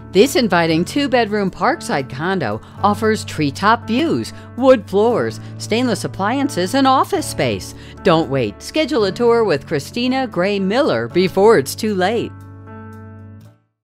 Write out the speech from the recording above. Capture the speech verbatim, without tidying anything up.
This inviting two-bedroom Parkside condo offers treetop views, wood floors, stainless appliances, and office space. Don't wait. Schedule a tour with Christina Gray Miller before it's too late.